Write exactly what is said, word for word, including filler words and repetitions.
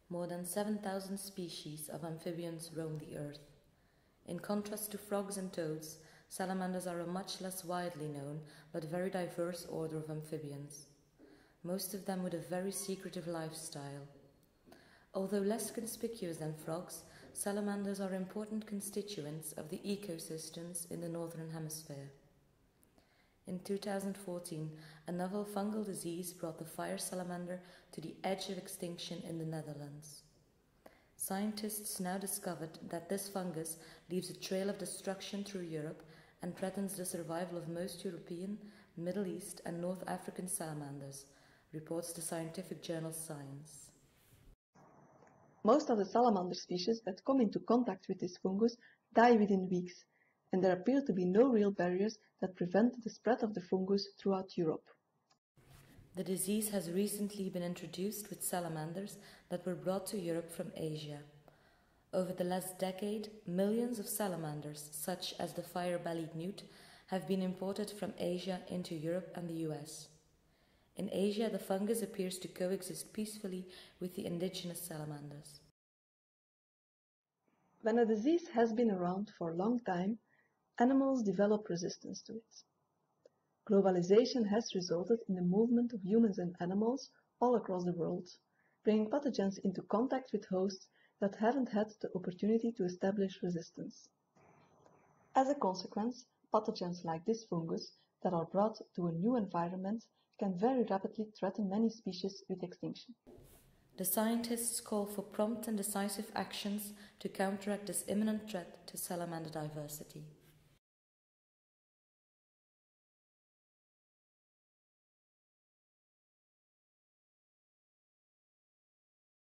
more than seven thousand species of amphibians roam the earth. In contrast to frogs and toads, salamanders are a much less widely known but very diverse order of amphibians, most of them with a very secretive lifestyle. Although less conspicuous than frogs, salamanders are important constituents of the ecosystems in the Northern Hemisphere. In two thousand fourteen, a novel fungal disease brought the fire salamander to the edge of extinction in the Netherlands. Scientists now discovered that this fungus leaves a trail of destruction through Europe and threatens the survival of most European, Middle East and North African salamanders, reports the scientific journal Science. Most of the salamander species that come into contact with this fungus die within weeks, and there appear to be no real barriers that prevent the spread of the fungus throughout Europe. The disease has recently been introduced with salamanders that were brought to Europe from Asia. Over the last decade, millions of salamanders, such as the fire-bellied newt, have been imported from Asia into Europe and the U S. In Asia, the fungus appears to coexist peacefully with the indigenous salamanders. When a disease has been around for a long time, animals develop resistance to it. Globalization has resulted in the movement of humans and animals all across the world, bringing pathogens into contact with hosts that haven't had the opportunity to establish resistance. As a consequence, pathogens like this fungus that are brought to a new environment can very rapidly threaten many species with extinction. The scientists call for prompt and decisive actions to counteract this imminent threat to salamander diversity.